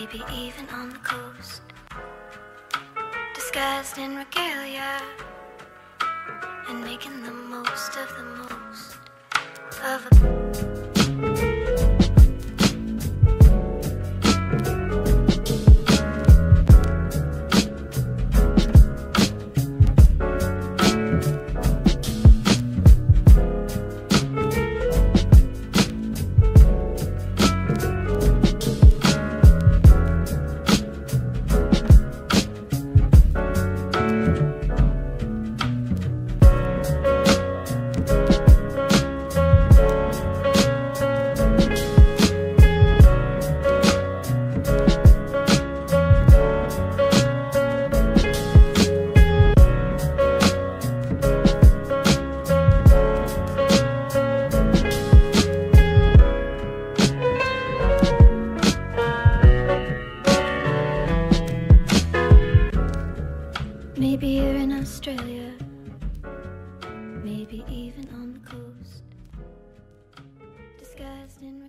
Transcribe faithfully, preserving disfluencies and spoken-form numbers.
maybe even on the coast, disguised in regalia, and making the most of the most of a maybe you're in Australia, maybe even on the coast, disguised in